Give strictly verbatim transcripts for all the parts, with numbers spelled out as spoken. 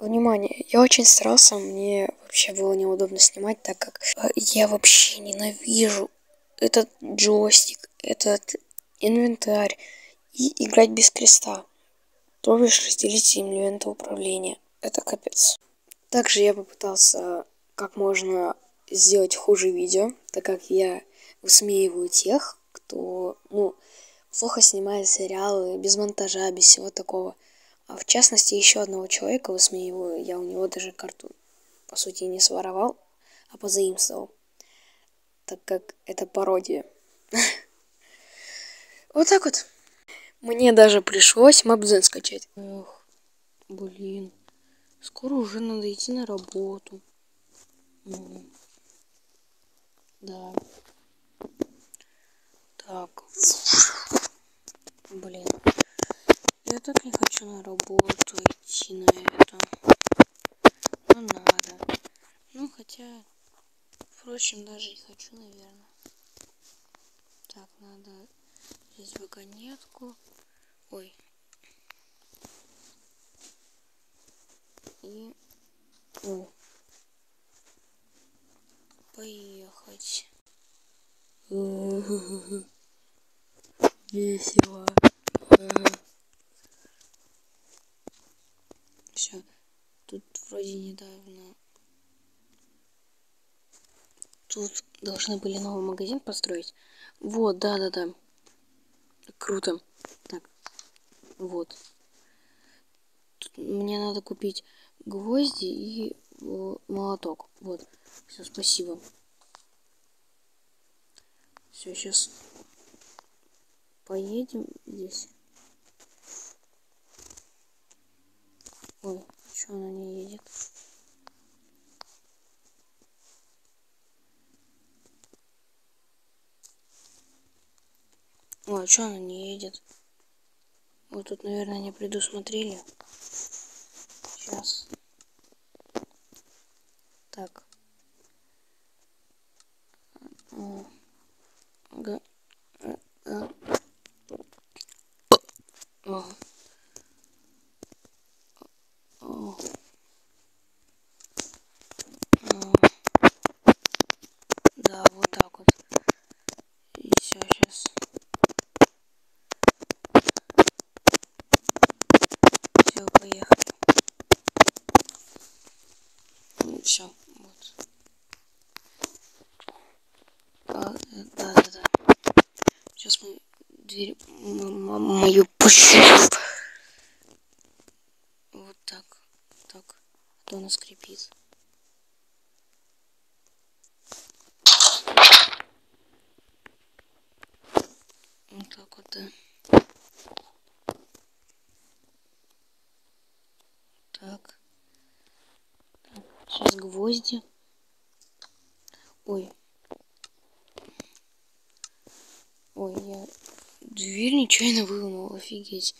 Внимание, я очень старался, мне вообще было неудобно снимать, так как э, я вообще ненавижу этот джойстик, этот инвентарь и играть без креста. То бишь разделить элементы управления. Это капец. Также я попытался как можно сделать хуже видео, так как я высмеиваю тех, кто, ну, плохо снимает сериалы, без монтажа, без всего такого. А в частности, еще одного человека высмеиваю. Я у него даже карту, по сути, не своровал, а позаимствовал. Так как это пародия. Вот так вот. Мне даже пришлось Мапзен скачать. Эх, блин. Скоро уже надо идти на работу. Да. Так. Блин. Я так не хочу на работу идти на это. Но надо. Ну, хотя, впрочем, даже и хочу, наверное. Так, надо здесь вагонетку. Ой. И... Ой. Поехать. Весело. Все. Тут вроде недавно... Тут должны были новый магазин построить. Вот, да-да-да. Круто. Так. Вот. Тут мне надо купить гвозди и молоток. Вот. Все, спасибо. Все, сейчас поедем здесь. Ой, что она не едет? Ой, что она не едет? Вот тут, наверное, не предусмотрели. Сейчас. Так. Ага. О. О. Да, вот так вот. И все, сейчас. Все, поехали. Все, вот. А, да, да, да. Сейчас мы дверь мою пущу. Вот так. Так. А то она скрипит. Вот так вот, да. Так. Так. Сейчас гвозди. Ой. Ой, я дверь нечаянно выломал, офигеть.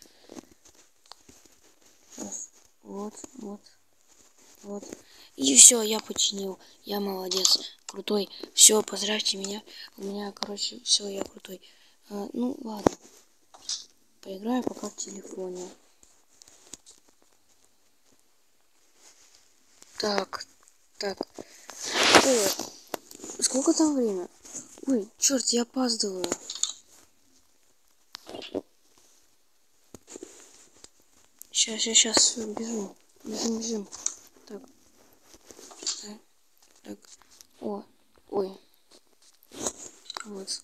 Вот, вот, вот. И все, я починил. Я молодец, крутой. Все, поздравьте меня. У меня, короче, все, я крутой. А, ну, ладно. Поиграю пока в телефоне. Так, так. Ой, сколько там время? Ой, черт, я опаздываю. Сейчас, сейчас, сейчас, бежим. Бежим, бежим. Так. Так. Так. О, ой. Вот.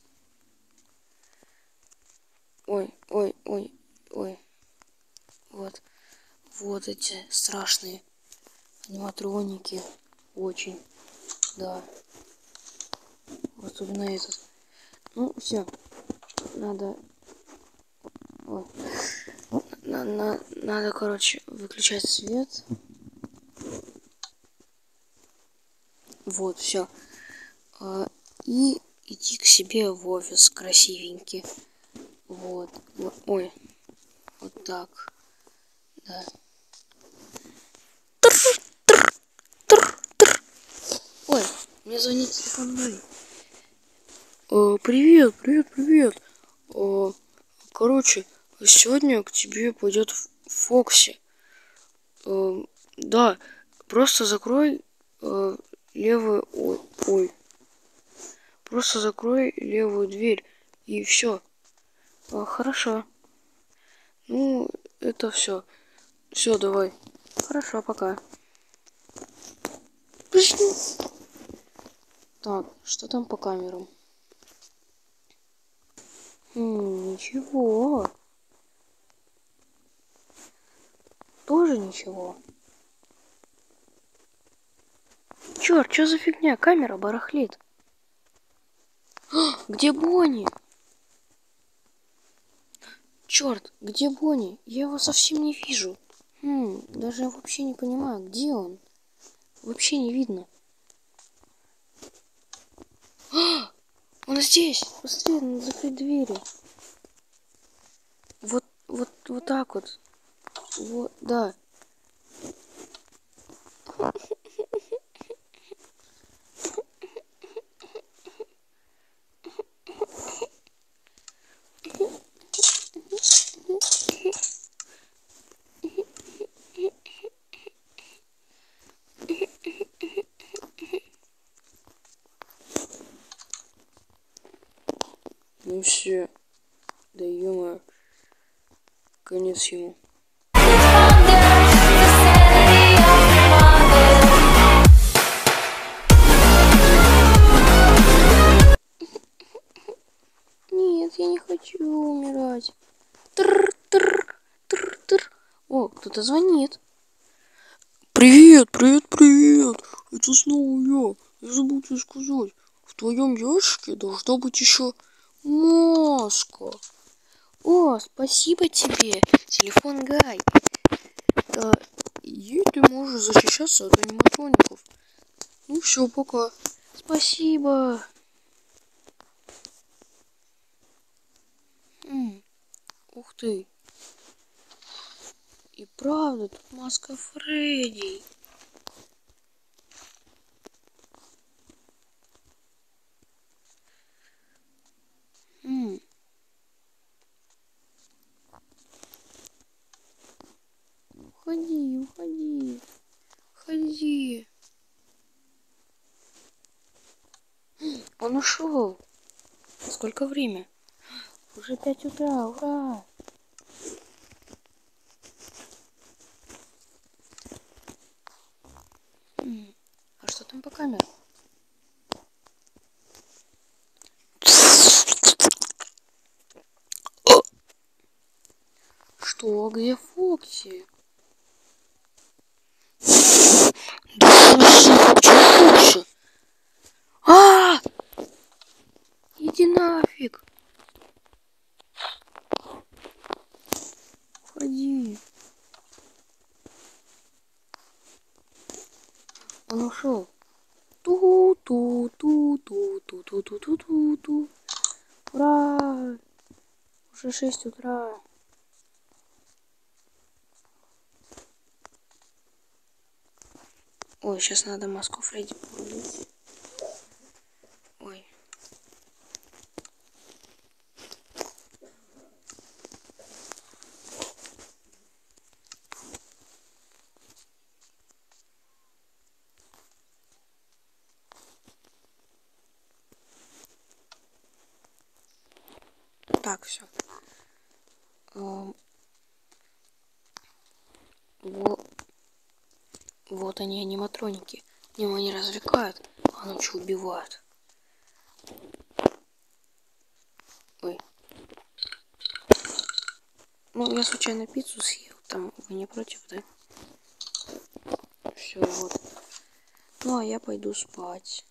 Ой, ой, ой, ой. Вот. Вот эти страшные аниматроники. Очень. Да. Особенно этот. Ну, все. Надо... Ой. На, на, надо, короче, выключать свет. Вот, все. А, и идти к себе в офис красивенький. Вот. Ой. Вот так. Да. Ой, мне звонит телефон мой. О, привет, привет, привет. О, короче, сегодня к тебе пойдет Фокси. О, Да, просто закрой э, левую... Ой, ой. Просто закрой левую дверь, и все. А, хорошо. Ну, это все. Все, давай. Хорошо, пока. Так, что там по камерам? Хм, ничего. Тоже ничего. Черт, что за фигня? Камера барахлит. Где Бонни? Черт, где Бонни? Я его совсем не вижу. Хм, даже я вообще не понимаю, где он. Вообще не видно. А, он здесь. Быстрее, надо закрыть двери. Вот, вот, вот так вот. Вот, да. Ну все. Да ё-моё. Конец ему. Нет, я не хочу умирать. Тр-тр-тр-тр. О, кто-то звонит. Привет, привет, привет. Это снова я. Я забыл тебе сказать. В твоем ящике должна быть еще маска. О, спасибо тебе, телефон Гай. Да, и ты можешь защищаться от аниматроников. Ну все, пока. Спасибо. М, ух ты. И правда, тут маска Фредди. М. Уходи, уходи. Уходи. Он ушел. Сколько время? Уже пять утра, ура! М, а что там по камерам? Что? Где Фокси? Да Фокси, где Фокси? А! Иди нафиг! Уходи. Он ушел. Ту-ту-ту-ту-ту-ту-ту-ту-ту. Ура! Уже шесть утра. Ой, сейчас надо маску Фредди порубить. Ой. Так, все. Вот. Вот они, аниматроники. Его не развлекают, а ночью убивают. Ой. Ну, я случайно пиццу съел. Там вы не против, да? Все, вот. Ну, а я пойду спать.